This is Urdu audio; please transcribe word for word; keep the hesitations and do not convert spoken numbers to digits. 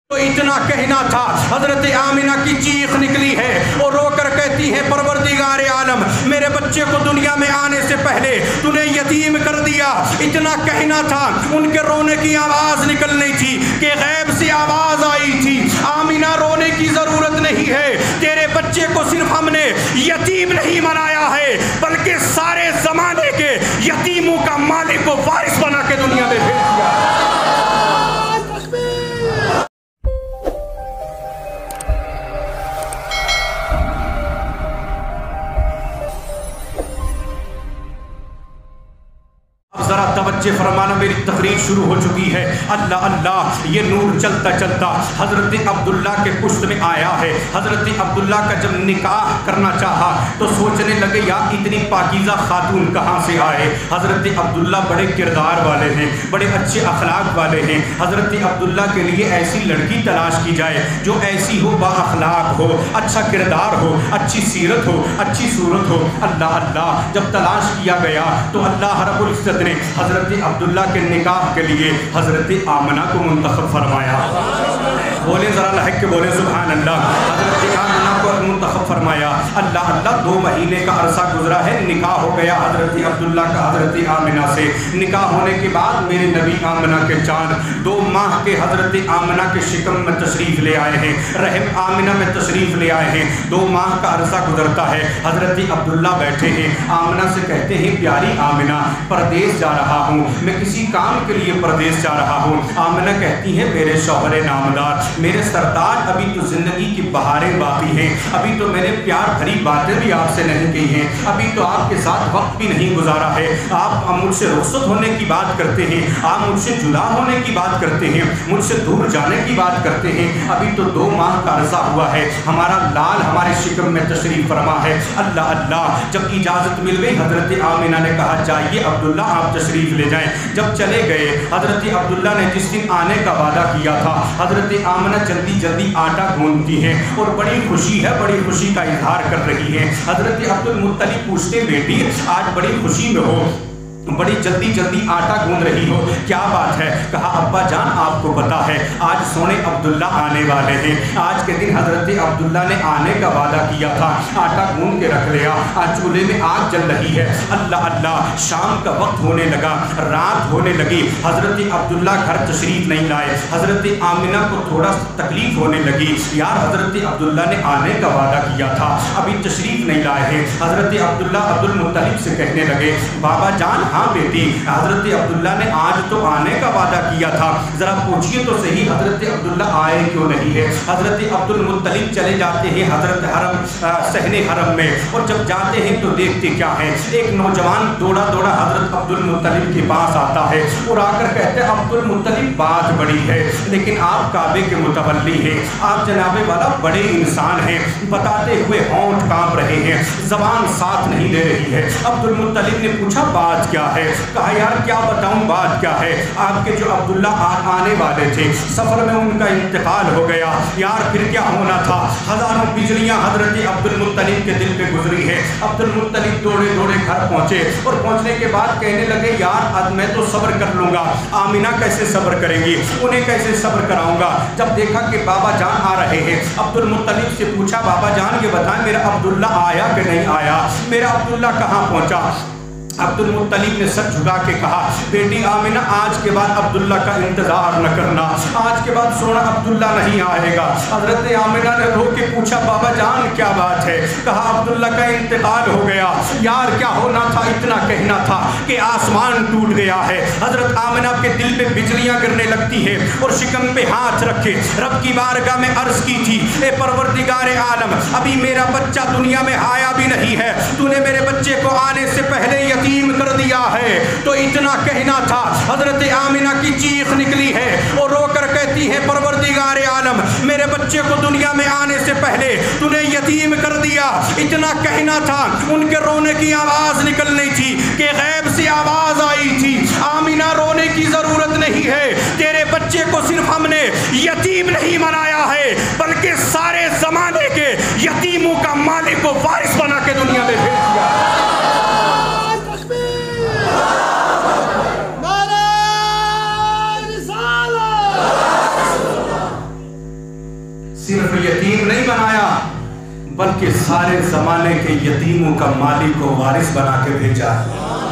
تو اتنا کہنا تھا، حضرت آمنہ کی چیخ نکلی ہے اور رو کر کہتی ہے پروردگار عالم میرے بچے کو دنیا میں آنے سے پہلے تو نے یتیم کر دیا۔ اتنا کہنا تھا، ان کے رونے کی آواز نکلنی تھی کہ غیب سے آواز آئی تھی آمنہ رونے کی ضرورت نہیں ہے، تیرے بچے کو صرف ہم نے یتیم نہیں بنایا ہے بلکہ سارے زمانے کے یتیموں کا مالک و وارث بنا کے دنیا میں بھیج دیا۔ ذرا توجہ فرمانا، میری تقریر شروع ہو چکی ہے۔ اللہ اللہ، یہ نور چلتا چلتا حضرت عبداللہ کے پشت میں آیا ہے۔ حضرت عبداللہ کا جب نکاح کرنا چاہا تو سوچنے لگے یا اتنی پاکیزہ خاتون کہاں سے آئے۔ حضرت عبداللہ بڑے کردار والے ہیں، بڑے اچھے اخلاق والے ہیں۔ حضرت عبداللہ کے لیے ایسی لڑکی تلاش کی جائے جو ایسی ہو، با اخلاق ہو، اچھا کردار ہو، اچھی سیرت ہو، اچھی صورت ہو۔ اللہ اللہ، جب تلاش کیا گیا تو اللہ رب العزت نے حضرت عبداللہ کے نکاح کے لیے حضرت آمنہ کو منتخب فرمایا۔ بولیں ذرا لہک کے بولیں سبحان اللہ۔ حضرت آمنہ کو منتخب فرمایا۔ اللہ اللہ، دو مہینے کا عرصہ گزرا ہے، نکاح ہو گیا حضرت عبداللہ کا حضرت آمنہ سے۔ نکاح ہونے کے بعد میرے نبی آمنہ کے چاند دو ماہ کے حضرت آمنہ کے شکم میں تشریف لے آئے ہیں، رحم آمنہ میں تشریف لے آئے ہیں۔ دو ماہ کا عرصہ گزرتا ہے، حضرت عبداللہ بیٹھے ہیں، آمنہ سے کہتے ہیں پیاری آمنہ پردیس جا رہا ہوں، میں کسی کام کے لیے پردیس جا رہا ہوں۔ آمنہ کہتی ہے میرے شوہر نامدار، میرے سردار، ابھی تو زندگی کی بہاریں باقی ہیں، ابھی تو میں نے پیار بھری باتیں بھی آپ سے نہیں کی ہیں، ابھی تو آپ کے ساتھ وقت بھی نہیں گزارا ہے، آپ مجھ سے رخصت ہونے کی بات کرتے ہیں، آپ مجھ سے جدا ہونے کی بات کرتے ہیں، مجھ سے دور جانے کی بات کرتے ہیں، ابھی تو دو ماہ کا عرصہ ہوا ہے، ہمارا لال ہمارے شکم میں تشریف فرما ہے۔ اللہ اللہ، جب اجازت مل گئی حضرت آمنہ نے کہا جائیے عبداللہ آپ تشریف لے جائیں۔ جب چلے گئے، حضرت عبداللہ نے جس دن آنے کا وعدہ کیا تھا، حضرت آمنہ جلدی جلدی آٹا گوندتی ہیں اور بڑی خوشی ہے، بڑی خوشی کا اظہار کر رہی ہیں۔ حضرت عبد المطلب پوچھتے بیٹی آج بڑی خوشی میں ہو، بڑی جلدی جلدی آٹا گوند رہی ہو، کیا بات ہے؟ کہا ابا جان آپ کو پتا ہے آج سونے عبداللہ آنے والے ہیں، آج کے دن حضرت عبداللہ نے آنے کا وعدہ کیا تھا، آٹا گوند کے رکھ لیا، آج چولہے میں آگ جل رہی ہے۔ اللہ اللہ، شام کا وقت ہونے لگا، رات ہونے لگی، حضرت عبداللہ گھر تشریف نہیں لائے۔ حضرت آمنہ کو تھوڑا تکلیف ہونے لگی، یار حضرت عبداللہ نے آنے کا وعدہ کیا تھا، ابھی تشریف نہیں لائے ہیں۔ حضرت عبداللہ عبد المطلب سے کہنے لگے بابا جان ہاں بیٹی، حضرت عبداللہ نے آج تو آنے کا وعدہ کیا تھا، ذرا پوچھئے تو صحیح حضرت عبداللہ آئے کیوں نہیں ہے؟ حضرت عبد المطلب چلے جاتے ہیں حضرت حرم صحن حرم میں، اور جب جاتے ہیں تو دیکھتے کیا ہے، ایک نوجوان دوڑا دوڑا حضرت عبد المطلب کے پاس آتا ہے اور آ کر کہتے ہیں عبد المطلب بات بڑی ہے لیکن آپ کعبے کے متولی ہیں، آپ جناب والا بڑے انسان ہیں، بتاتے ہوئے ہونٹ کانپ رہے ہیں، زبان ساتھ نہیں دے رہی ہے۔ عبد المطلب نے پوچھا بات کیا ہے؟ کہا یار کیا بتاؤں بات کیا ہے، آپ کے جو عبداللہ آنے والے تھے سفر میں ان کا انتقال ہو گیا، یار پھر کیا ہونا تھا، ہزاروں بجلیاں حضرت عبد المطلب کے دل پہ گزری ہے۔ عبد المطلب دوڑے دوڑے گھر پہنچے اور پہنچنے کے بعد کہنے لگے یار اب میں تو صبر کر لوں گا، آمنہ کیسے صبر کریں گی، انہیں کیسے صبر کراؤں گا۔ جب دیکھا کہ بابا جان آ رہے ہیں، عبد المطلب سے پوچھا بابا جان یہ بتائیں میرا عبداللہ آیا کہ نہیں آیا، میرا عبداللہ کہاں پہنچا؟ عبد المطلب نے سر جھکا کے کہا بیٹی آمنہ آج کے بعد عبداللہ کا انتظار نہ کرنا، آج کے بعد سونا عبداللہ نہیں آئے گا۔ حضرت آمنہ نے رو کے پوچھا بابا جان کیا بات ہے؟ کہا عبداللہ کا انتقال ہو گیا، یار کیا ہونا تھا، اتنا کہنا تھا کہ آسمان ٹوٹ گیا ہے۔ حضرت آمنہ کے دل پہ بجلیاں گرنے لگتی ہیں اور شکم پہ ہاتھ رکھے رب کی بارگاہ میں عرض کی تھی اے پروردگار عالم ابھی میرا بچہ دنیا میں آیا بھی نہیں ہے، تو نے میرے بچے کو آنے سے پہلے یتیم کر دیا ہے۔ تو اتنا کہنا تھا، حضرت آمنہ کی چیخ نکلی ہے اور رو کر کہتی ہے پروردگار عالم میرے بچے کو دنیا میں آنے سے پہلے تو نے یتیم کر دیا۔ اتنا کہنا تھا، ان کے رونے کی آواز نکلنی تھی کہ غیب سے آواز آئی تھی آمنہ رونے کی ضرورت نہیں ہے، تیرے بچے کو صرف ہم نے یتیم نہیں بنایا ہے بلکہ سارے زمانے کے یتیموں کا مالک و وارث بنا کے دنیا میں بھیج دیا۔ صرف یتیم نہیں بنایا بلکہ سارے زمانے کے یتیموں کا مالک و وارث بنا کے بھیجا.